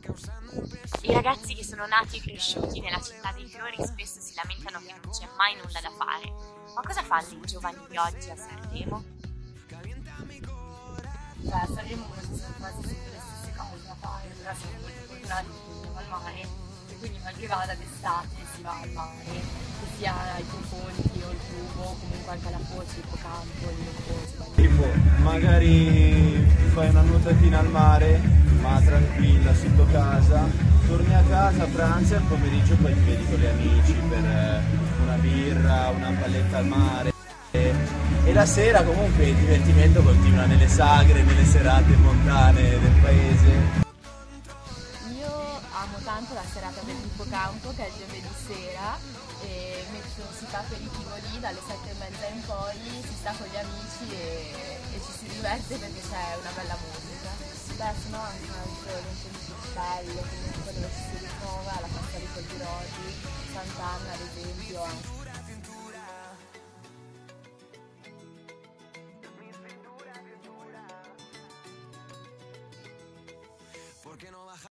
I ragazzi che sono nati e cresciuti nella città dei fiori spesso si lamentano che non c'è mai nulla da fare. Ma cosa fanno i giovani di oggi a Sanremo? Beh, a Sanremo ci sono quasi sempre le stesse cose da fare, però siamo molto fortunati che andiamo al mare e quindi mal che vada d'estate si va al mare, che sia i ponti o il tubo, o comunque anche alla foce, ippocampo, il Moncoso. Tipo, magari fai una nuotatina al mare, ma tranquilla, sotto casa, torni a casa, pranzi e al pomeriggio poi ti vedi con gli amici per una birra, una palletta al mare. E la sera comunque il divertimento continua nelle sagre, nelle serate montane del paese. Io amo tanto la serata dell'ippocampo che è giovedì sera e si fa aperitivo lì dalle 7:30 in poi, si sta con gli amici e ci si diverte perché c'è una bella musica. Beh, se no anche un altro evento di castello, comunque dove ci si ritrova, la festa di Coldirodi, Sant'Anna ad esempio, anche.